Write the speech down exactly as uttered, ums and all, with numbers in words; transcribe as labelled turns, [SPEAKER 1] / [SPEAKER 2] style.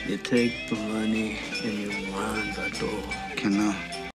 [SPEAKER 1] You take the money and you run the door.
[SPEAKER 2] Can I?